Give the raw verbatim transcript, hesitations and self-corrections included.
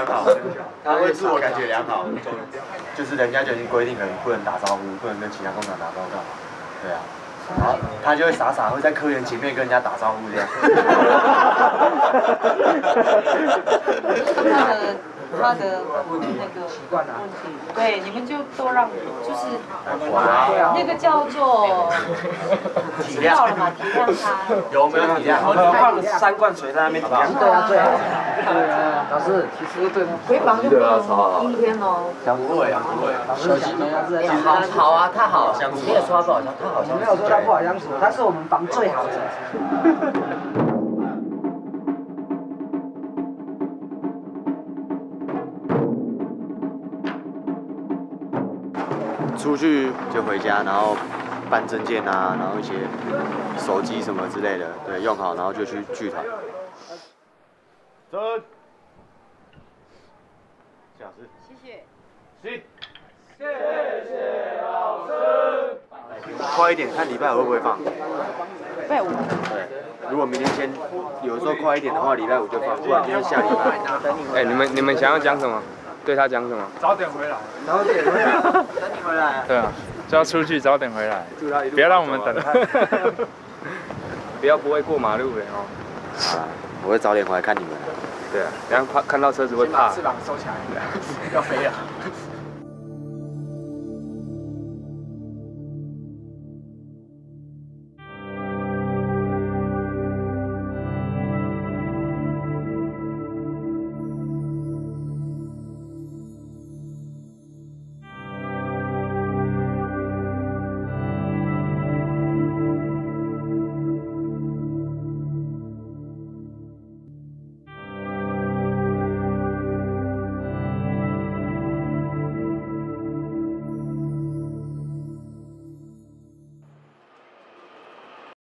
良好，他会自我感觉良好，就是人家就已经规定了，你不能打招呼，不能跟其他工厂打招呼干嘛？对啊。 然后他就会傻傻会在科员前面跟人家打招呼这样。 他的他的那个习惯啊，问题，对，你们就都让就是那个叫做体谅了嘛，体谅他。 有没有体谅？ 我放了三罐水在那边体谅。 对啊，最好。对啊，老师，其实对回房就不能阴天哦。 不会啊，不会。 老师小心啊，是。 好好啊，他好，没有说他不好相处，他好相处。 没有说他不好相处，他是我们房最好的。 出去就回家，然后办证件啊，然后一些手机什么之类的，对，用好，然后就去剧团。真。谢老师。 谢谢。 行。谢谢老师。快一点，看礼拜五会不会放？ 礼拜五。 对，如果明天先，有时候快一点的话，礼拜五就放，不然就是下礼拜。 哎，你们你们想要讲什么？对他讲什么？ 早点回来。 早点回来。等你回来。 对啊，就要出去，早点回来。 祝他一路。 不要让我们等太。 不要不会过马路的哦。 啊，我会早点回来看你们。 对啊，然后怕看到车子会怕。 翅膀收起来，要飞了。